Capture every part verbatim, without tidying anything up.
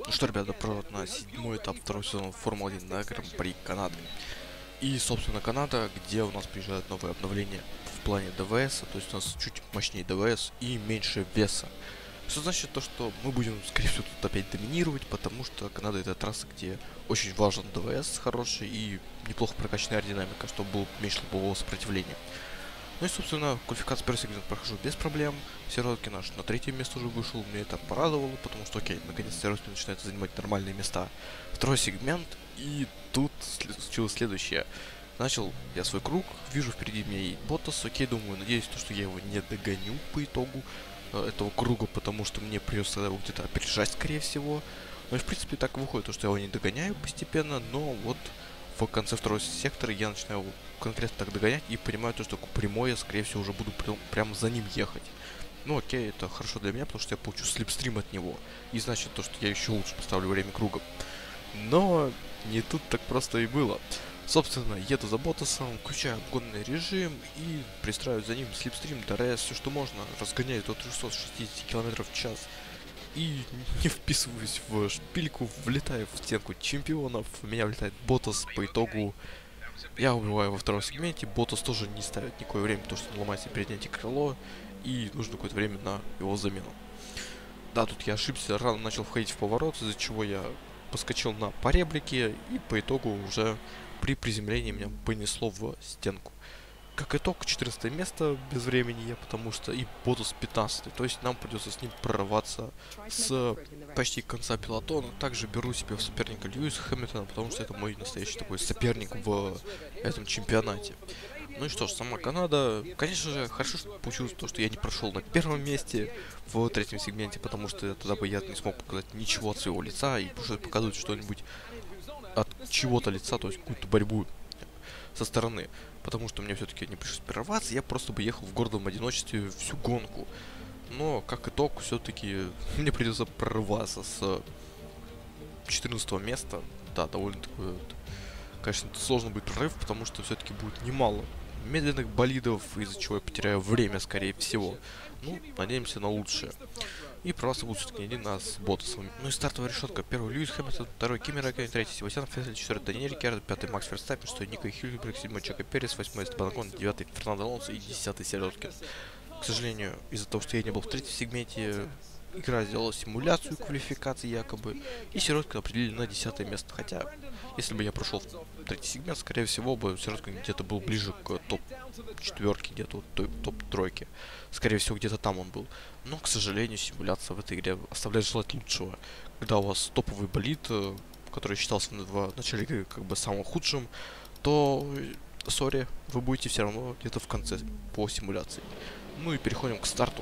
Ну что, ребята, провод на седьмой этап второго сезона Формулы один на Гран-при Канады. И, собственно, Канада, где у нас приезжают новые обновления в плане ДВС, то есть у нас чуть мощнее ДВС и меньше веса. Что значит то, что мы будем, скорее всего, тут опять доминировать, потому что Канада это трасса, где очень важен ДВС хороший и неплохо прокачанная аэродинамика, чтобы было меньше лобового сопротивления. Ну и, собственно, квалификацию первый сегмент прохожу без проблем. Сироткин наш на третье место уже вышел, мне это порадовало, потому что, окей, наконец-то Сироткин начинает занимать нормальные места. Второй сегмент, и тут случилось следующее. Начал я свой круг, вижу впереди меня едет Ботас, окей, думаю, надеюсь, то, что я его не догоню по итогу э, этого круга, потому что мне придется его где-то опережать, скорее всего. Ну и, в принципе, так и выходит, то, что я его не догоняю постепенно, но вот в конце второго сектора я начинаю его конкретно так догонять и понимаю то, что прямой я, скорее всего, уже буду прям, прямо за ним ехать. Ну окей, это хорошо для меня, потому что я получу слепстрим от него. И значит то, что я еще лучше поставлю время круга. Но не тут так просто и было. Собственно, еду за Ботасом, включаю гонный режим и пристраиваю за ним слепстрим, ДРС, все что можно, разгоняю до трёхсот шестидесяти километров в час. И не вписываюсь в шпильку, влетаю в стенку чемпионов, в меня влетает Ботас, по итогу я убиваю во втором сегменте, Ботас тоже не ставит никакое время, потому что он ломает себе переднее крыло, и нужно какое-то время на его замену. Да, тут я ошибся, рано начал входить в поворот, из-за чего я поскочил на поребрике, и по итогу уже при приземлении меня понесло в стенку. Как итог, четырнадцатое место без времени я, потому что и Ботас пятнадцатый, то есть нам придется с ним прорваться с почти конца пилотона. Также беру себе в соперника Льюиса Хэмилтона, потому что это мой настоящий такой соперник в этом чемпионате. Ну и что ж, сама Канада, конечно же, хорошо, что получилось то, что я не прошел на первом месте в третьем сегменте, потому что тогда бы я не смог показать ничего от своего лица и пришлось показывать что-нибудь от чего-то лица, то есть какую-то борьбу со стороны, потому что мне все-таки не пришлось прерваться, я просто бы ехал в гордом одиночестве всю гонку. Но, как итог, все-таки мне придется прорываться с четырнадцатого места. Да, довольно такой вот, конечно, сложно будет прорыв, потому что все-таки будет немало медленных болидов, из-за чего я потеряю время, скорее всего. Ну, надеемся на лучшее. И прорваться будет все-таки не один, а с Ботасом. Ну и стартовая решетка. Первый Льюис Хэмилтон, второй Кими Рэйкконен, третий Себастьян Феттель, четвертый Даниэль Рикьярдо, пятый Макс Ферстаппен, шестой Нико Хюльберг, седьмой Чако Перес, восьмой Эстебан Окон, девятый Фернандо Алонсо и десятый Сироткин. К сожалению, из-за того, что я не был в третьем сегменте, игра сделала симуляцию квалификации якобы, и Сироткина определили на десятое место. Хотя, если бы я прошел в третий сегмент, скорее всего бы Сироткин где-то был ближе к топ-четверке, где-то вот топ-тройке. Скорее всего, где-то там он был. Но, к сожалению, симуляция в этой игре оставляет желать лучшего. Когда у вас топовый болид, который считался в начале игры как бы самым худшим, то, сори, вы будете все равно где-то в конце по симуляции. Ну и переходим к старту.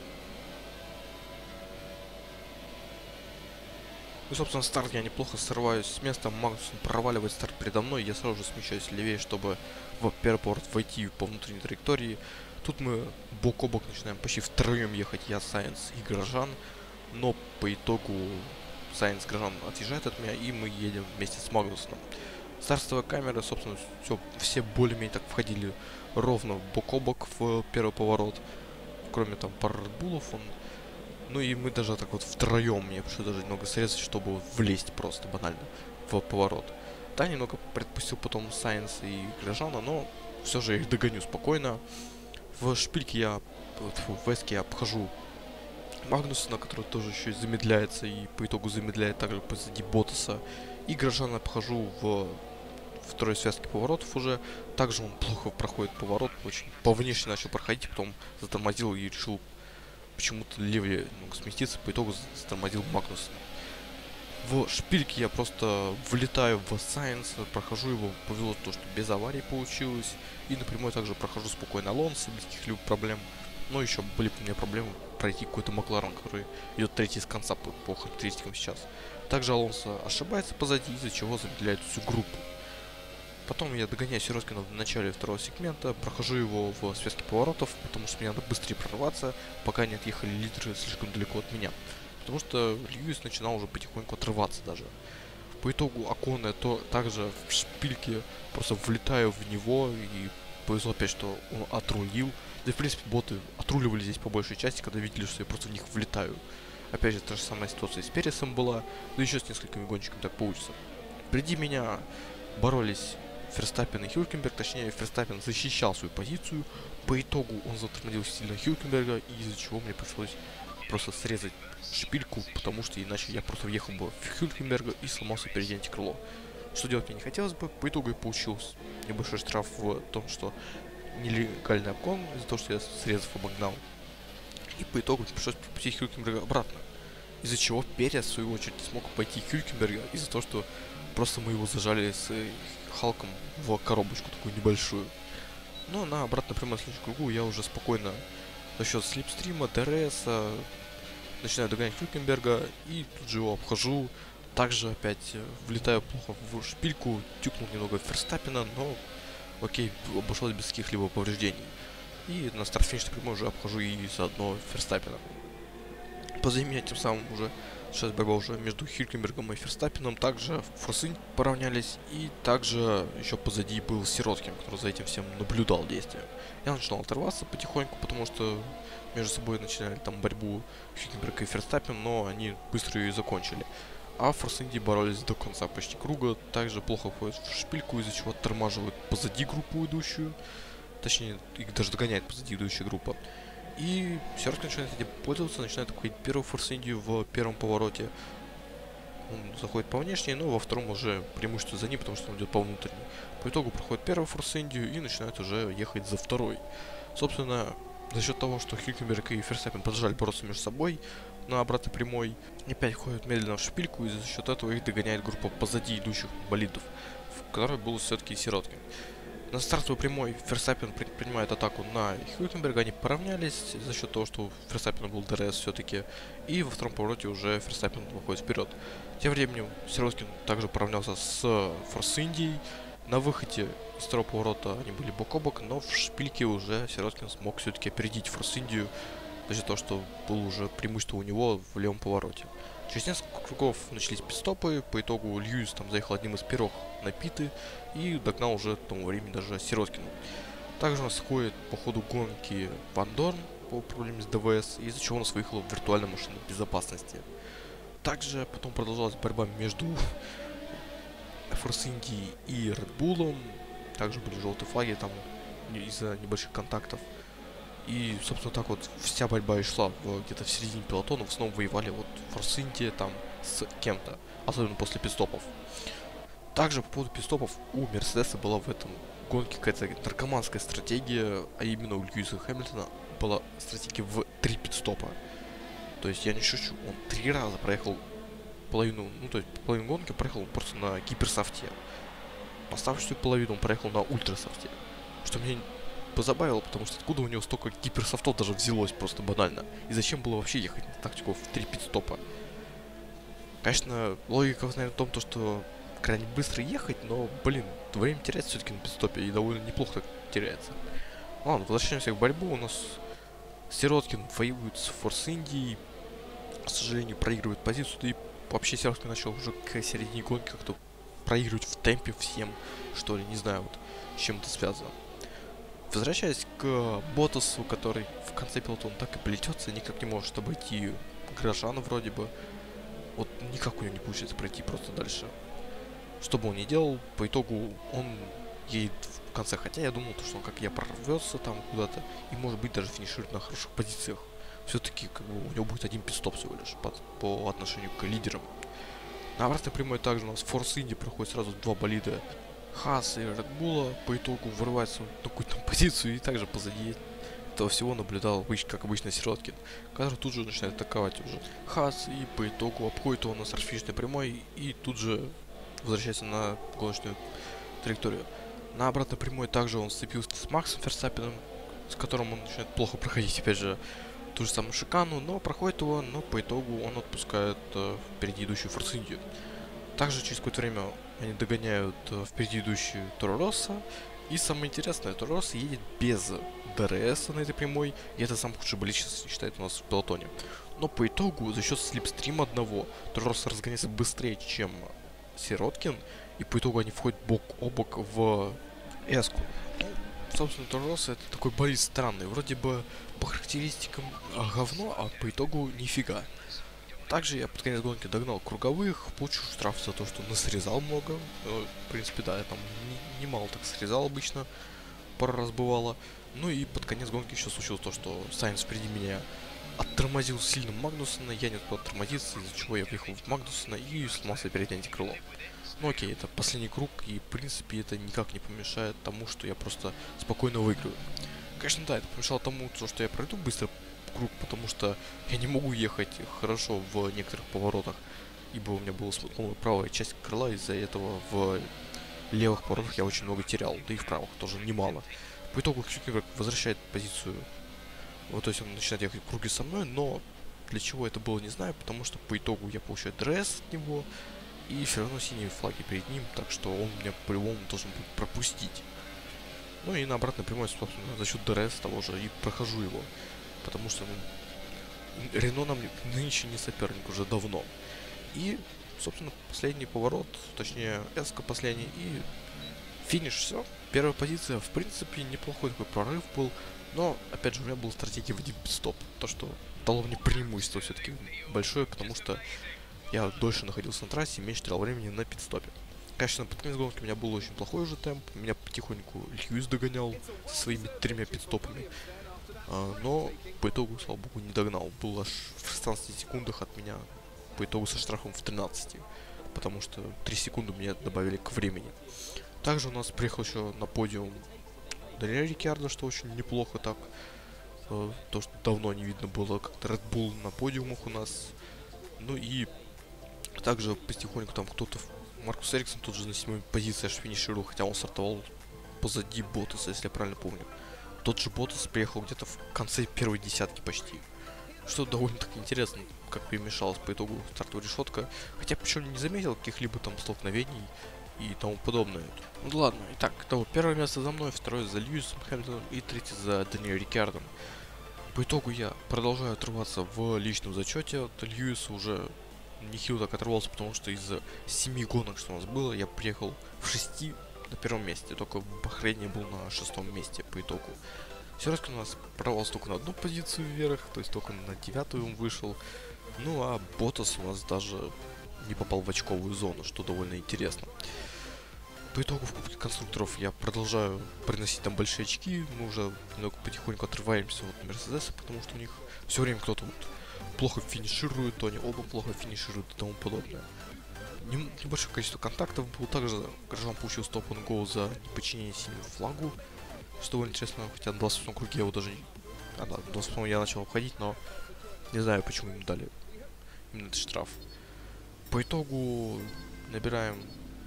Ну, собственно, старт я неплохо срываюсь с места. Магнусон проваливает старт передо мной. Я сразу же смещаюсь левее, чтобы в первый поворот войти по внутренней траектории. Тут мы бок о бок начинаем почти втроем ехать. Я, Сайенс и Грожан. Но по итогу Сайенс и Грожан отъезжает от меня, и мы едем вместе с Магнусоном. Стартовая камера, собственно, все, все более-менее так входили ровно бок о бок в первый поворот. Кроме там пары редбулов, он... Ну и мы даже так вот втроем, мне пришлось даже немного срезать, чтобы влезть просто банально в поворот. Да, немного предпустил потом Сайенс и Грожана, но все же я их догоню спокойно. В шпильке я, в эске я обхожу Магнусона, который тоже еще и замедляется, и по итогу замедляет также позади Ботаса. И Грожана обхожу в второй связке поворотов уже. Также он плохо проходит поворот, очень по внешне начал проходить, потом затормозил и решил почему-то левее ну, сместиться, по итогу затормозил Магнусона. В шпильке я просто влетаю в Сайенс, прохожу его, повело то, что без аварий получилось. И напрямую также прохожу спокойно Алонсо, без каких-либо проблем. Но еще были у меня проблемы пройти какой-то Макларен, который идет третий с конца по, по характеристикам сейчас. Также Алонсо ошибается позади, из-за чего замедляет всю группу. Потом я догоняю Сироткина в начале второго сегмента, прохожу его в связке поворотов, потому что мне надо быстрее прорваться, пока не отъехали лидеры слишком далеко от меня. Потому что Льюис начинал уже потихоньку отрываться даже. По итогу Окона я то, также в шпильке просто влетаю в него, и повезло опять, что он отрулил. Да и в принципе боты отруливали здесь по большей части, когда видели, что я просто в них влетаю. Опять же, та же самая ситуация с Пересом была, да еще с несколькими гонщиками так получится. Впереди меня боролись Ферстаппен и Хюлькенберг, точнее, Ферстаппен защищал свою позицию. По итогу он затормозил сильно Хюлькенберга, из-за чего мне пришлось просто срезать шпильку, потому что иначе я просто въехал бы в Хюлькенберга и сломался впереди антикрыло. Что делать мне не хотелось бы, по итогу я получил небольшой штраф в том, что нелегальный обгон, из-за того, что я срезав обогнал. И по итогу пришлось пропустить Хюлькенберга обратно. Из-за чего Перес, в свою очередь, смог пойти Хюлькенберга, из-за того, что просто мы его зажали с Халком в коробочку такую небольшую. Но на обратно прямо в следующем кругу я уже спокойно за счет слипстрима, ДРС начинаю догонять Хюлькенберга и тут же его обхожу. Также опять влетаю плохо в шпильку, тюкнул немного Ферстаппена, но окей, обошлось без каких-либо повреждений. И на старт-финишной прямой уже обхожу и заодно Ферстаппена. Позади меня тем самым уже сейчас борьба уже между Хюлькенбергом и Ферстаппеном. Также Форсинь поравнялись. И также еще позади был Сироткин, который за этим всем наблюдал действия. Я начинал оторваться потихоньку, потому что между собой начинали там борьбу Хюлькенберг и Ферстаппен, но они быстро ее закончили. А Форсинди боролись до конца почти круга. Также плохо входят в шпильку, из-за чего оттормаживают позади группу идущую. Точнее, их даже догоняет позади идущая группа. И Сироткин начинает этим пользоваться, начинает обходить первую Форсиндию в первом повороте. Он заходит по внешней, но во втором уже преимущество за ним, потому что он идет по внутренней. По итогу проходит первую Форсиндию и начинает уже ехать за второй. Собственно, за счет того, что Хюлькенберг и Ферстаппен продолжали бороться между собой на обратной прямой, опять ходят медленно в шпильку, и за счет этого их догоняет группа позади идущих болидов, в которой был все-таки Сироткин. На стартовой прямой Ферстаппен принимает атаку на Хюлькенберга, они поравнялись за счет того, что у Ферстаппена был ДРС все-таки, и во втором повороте уже Ферстаппен выходит вперед. Тем временем Сироткин также поравнялся с Форсиндией. На выходе из второго поворота они были бок о бок, но в шпильке уже Сироткин смог все-таки опередить Форсиндию за счет того, что было уже преимущество у него в левом повороте. Через несколько кругов начались пит-стопы, по итогу Льюис там заехал одним из первых на питы и догнал уже к тому времени даже Сироткину. Также у нас ходит по ходу гонки Ван Дорн по проблеме с ДВС, из-за чего у нас выехала виртуальная машина безопасности. Также потом продолжалась борьба между Форс-Индией и Red Bull'ом. Также были желтые флаги там из-за небольших контактов. И, собственно, так вот вся борьба и шла где-то в середине пелотона. В основном воевали вот Форс-Индия там с кем-то, особенно после пит-стопов. Также по поводу пит-стопов у Мерседеса была в этом гонке какая-то наркоманская стратегия, а именно у Льюиса Хэмилтона была стратегия в три пит-стопа. То есть я не шучу, он три раза проехал половину, ну то есть половину гонки проехал просто на гиперсофте. Оставшуюся половину он проехал на ультрасофте. Что мне позабавило, потому что откуда у него столько гиперсофтов даже взялось просто банально. И зачем было вообще ехать на тактику в три пит-стопа? Конечно, логика, наверное, в том, то, что крайне быстро ехать, но, блин, время теряется все-таки на пит-стопе, и довольно неплохо так теряется. Ладно, возвращаемся к борьбе. У нас Сироткин воюет с Форс-Индией, к сожалению, проигрывает позицию, да и вообще Сироткин начал уже к середине гонки как-то проигрывать в темпе всем, что ли, не знаю, вот, с чем это связано. Возвращаясь к Ботасу, который в конце пилотона так и плетется, никак не может обойти Грожана вроде бы. Вот никак у него не получится пройти просто дальше. Что бы он ни делал, по итогу он едет в конце. Хотя я думал, что он, как я, прорвется там куда-то и, может быть, даже финиширует на хороших позициях. Все-таки как бы у него будет один пит-стоп всего лишь по, по отношению к лидерам. На обратной прямой также у нас Форс Инди проходит сразу два болида Хаас и Red Bull. По итогу вырывается на какую-то позицию, и также позади этого всего наблюдал, как обычно, Сироткин, который тут же начинает атаковать уже Хаас, и по итогу обходит его на старт-финишной прямой и тут же возвращается на гоночную траекторию. На обратной прямой также он сцепился с Максом Ферстаппеном, с которым он начинает плохо проходить, опять же, ту же самую шикану, но проходит его, но по итогу он отпускает э, впереди идущую Форс Индию. Также через какое-то время они догоняют э, впереди идущую Торо Россо. И самое интересное, Торо Россо едет без ДРС на этой прямой, и это самый худший болид сейчас считает у нас в пелотоне. Но по итогу, за счет слипстрима одного, Торо Россо разгоняется быстрее, чем Сироткин, и по итогу они входят бок о бок в эску. Собственно, Торо Россо это такой болид странный, вроде бы по характеристикам говно, а по итогу нифига. Также я под конец гонки догнал круговых, получил штраф за то, что насрезал много. Ну, в принципе, да, я там немало не так срезал обычно, пару раз бывало. Ну и под конец гонки еще случилось то, что Сайнс впереди меня оттормозил сильно Магнусона, я не успел оттормозиться, из-за чего я въехал в Магнусона и сломался перед антикрылом. Ну окей, это последний круг, и в принципе это никак не помешает тому, что я просто спокойно выиграю. Конечно, да, это помешало тому, что я пройду быстро круг, потому что я не могу ехать хорошо в некоторых поворотах, ибо у меня была сломана правая часть крыла, из-за этого в левых поворотах я очень много терял, да и в правых тоже немало. По итогу Хюкенберг возвращает позицию, вот, то есть он начинает ехать круги со мной, но для чего это было, не знаю, потому что по итогу я получаю ДРС от него, и все равно синие флаги перед ним, так что он меня по-любому должен будет пропустить. Ну и на обратной прямой, собственно, за счет ДРС того же и прохожу его. Потому что, ну, Рено нам нынче не соперник уже давно. И, собственно, последний поворот, точнее, эска последний, и финиш, все. Первая позиция, в принципе, неплохой такой прорыв был. Но, опять же, у меня была стратегия в один стоп. То, что дало мне преимущество все-таки большое, потому что я дольше находился на трассе и меньше терял времени на пидстопе. Конечно, под конец гонки у меня был очень плохой уже темп. Меня потихоньку Льюис догонял со своими тремя пидстопами. А, но по итогу, слава богу, не догнал. Был аж в шестнадцати секундах от меня, по итогу со штрафом в тринадцати. Потому что три секунды мне добавили к времени. Также у нас приехал еще на подиум Даниэль Рикьярдо, что очень неплохо так. А, то, что давно не видно было как-то Red Bull на подиумах у нас. Ну и также потихоньку там кто-то, Маркус Эриксон тут же на седьмой позиции аж финишировал, хотя он стартовал позади Ботаса, если я правильно помню. Тот же Ботас приехал где-то в конце первой десятки почти. Что довольно-таки интересно, как перемешалась по итогу стартовая решетка. Хотя причем не заметил каких-либо там столкновений и тому подобное. Ну ладно, итак, того, первое место за мной, второе за Льюисом Хэмилтоном и третье за Даниэлем Рикьярдом. По итогу я продолжаю отрываться в личном зачете от Льюиса, уже нехило так оторвался, потому что из-за семи гонок, что у нас было, я приехал в шести на первом месте, только в Бахрейне был на шестом месте по итогу. Сироски у нас прорвался только на одну позицию вверх, то есть только на девятую он вышел. Ну а Ботас у нас даже не попал в очковую зону, что довольно интересно. По итогу в Кубке конструкторов я продолжаю приносить там большие очки, мы уже немного потихоньку отрываемся от Мерседеса, потому что у них все время кто-то вот плохо финиширует, то они оба плохо финишируют и тому подобное. Небольшое количество контактов было. Также Грожан получил стоп-н-гоу за неподчинение синему флагу, что довольно интересно, хотя на двадцать восьмом круге я его даже... А, да, на двадцать восьмом я начал обходить, но не знаю, почему им дали именно этот штраф. По итогу набираем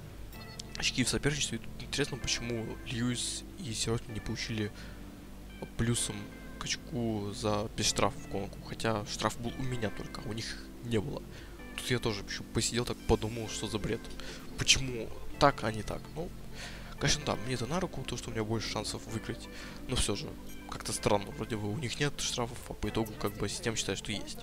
очки в соперничестве. Интересно, почему Льюис и Сироски не получили плюсом к очку за без штрафа в гонку, хотя штраф был у меня только, а у них не было. Тут я тоже еще посидел так, подумал, что за бред. Почему так, а не так? Ну, конечно, да, мне это на руку, то, что у меня больше шансов выиграть. Но все же, как-то странно. Вроде бы у них нет штрафов, а по итогу как бы система считает, что есть.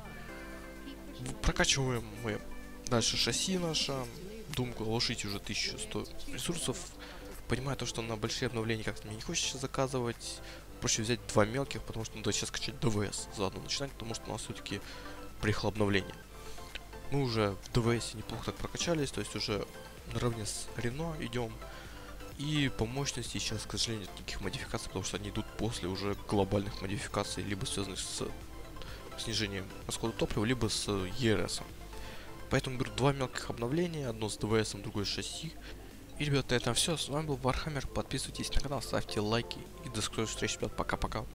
Прокачиваем мы дальше шасси наше. Думаю, вложить уже тысячу сто ресурсов. Понимаю то, что на большие обновления как-то мне не хочется заказывать. Проще взять два мелких, потому что надо сейчас скачать ДВС заодно начинать, потому что у нас все-таки приехало обновление. Мы уже в ДВС неплохо так прокачались, то есть уже наравне с Рено идем. И по мощности сейчас, к сожалению, нет никаких модификаций, потому что они идут после уже глобальных модификаций, либо связанных с снижением расхода топлива, либо с и эр эс. Поэтому беру два мелких обновления, одно с ДВС, другое с шасси. И, ребят, на этом все. С вами был Вархаммер. Подписывайтесь на канал, ставьте лайки. И до скорой встречи, ребят. Пока-пока.